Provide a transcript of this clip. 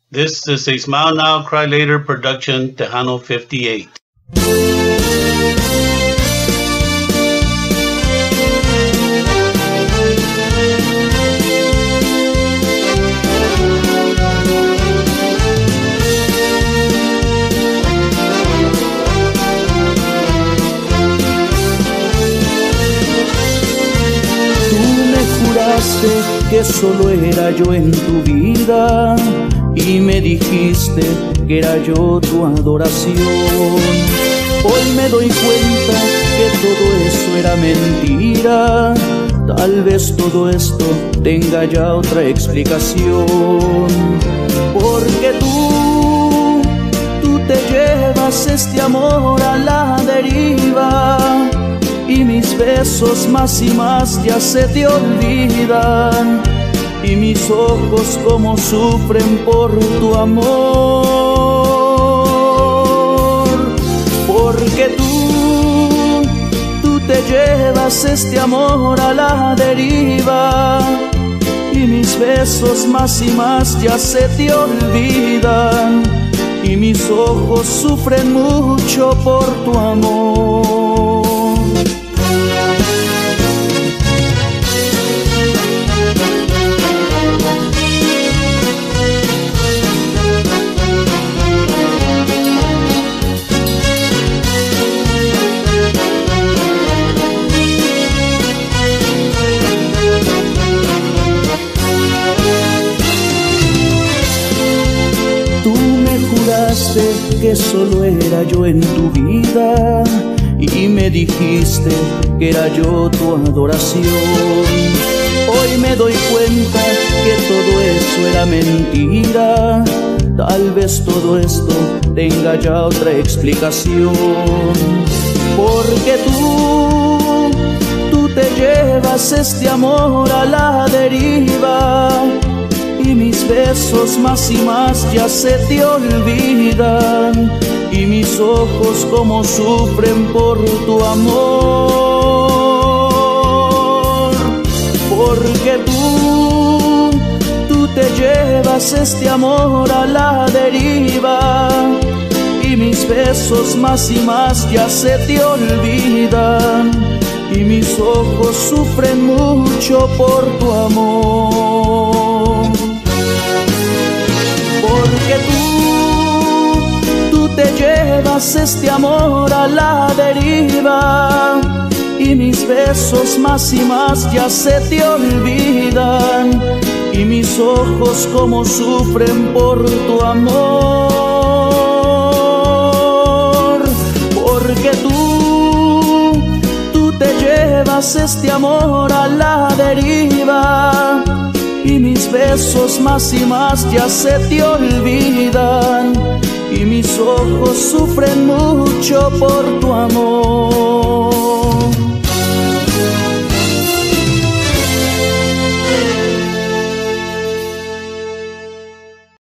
This is a Smile Now, Cry Later production, Tejano 58. Que solo era yo en tu vida y me dijiste que era yo tu adoración. Hoy me doy cuenta que todo eso era mentira. Tal vez todo esto tenga ya otra explicación. Porque tú te llevas este amor a la deriva y mis besos más y más ya se te olvidan, y mis ojos como sufren por tu amor. Porque tú te llevas este amor a la deriva y mis besos más y más ya se te olvidan, y mis ojos sufren mucho por tu amor. Que solo era yo en tu vida y me dijiste que era yo tu adoración. Hoy me doy cuenta que todo eso era mentira. Tal vez todo esto tenga ya otra explicación. Porque tú te llevas este amor a la deriva y mis besos más y más ya se te olvidan, y mis ojos como sufren por tu amor. Porque tú te llevas este amor a la deriva y mis besos más y más ya se te olvidan, y mis ojos sufren mucho por tu amor. Porque tú te llevas este amor a la deriva y mis besos más y más ya se te olvidan, y mis ojos como sufren por tu amor. Porque tú te llevas este amor a la deriva y mis besos más y más ya se te olvidan, y mis ojos sufren mucho por tu amor.